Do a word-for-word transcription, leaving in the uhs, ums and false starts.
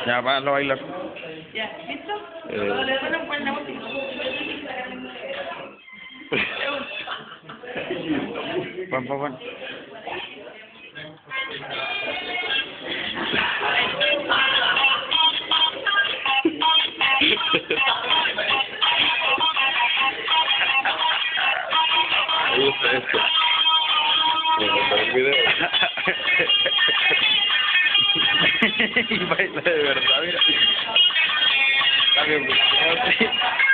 Ya, va a bailar. Ya, ¿listo? Eh. Bueno, pues la música. Juan, Juan, Juan. Me gusta esto. Me gusta el video. Y baila de verdad, mira. Está bien, pues.